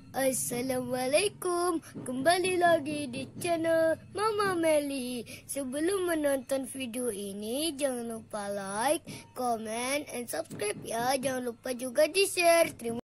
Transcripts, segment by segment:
Assalamualaikum, kembali lagi di channel Mama Meli. Sebelum menonton video ini, jangan lupa like, comment, and subscribe ya. Jangan lupa juga di share. Terima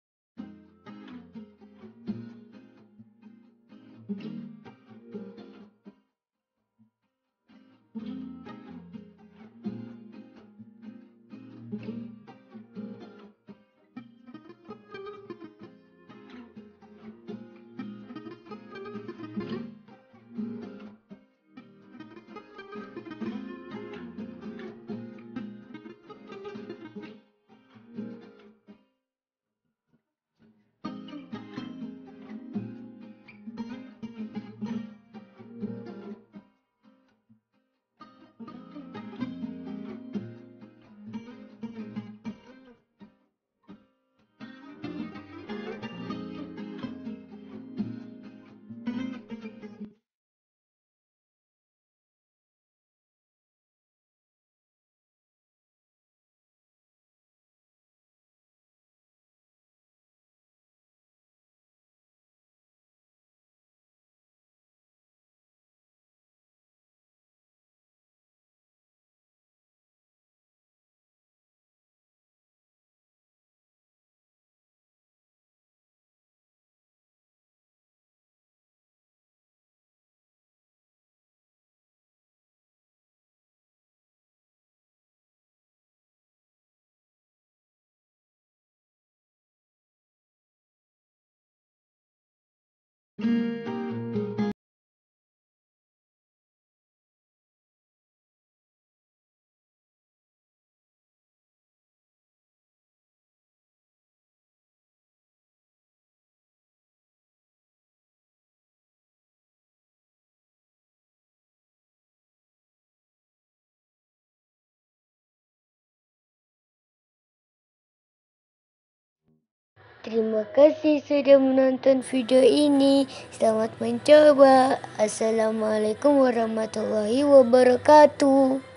Terima kasih sudah menonton video ini. Selamat mencoba. Assalamualaikum warahmatullahi wabarakatuh.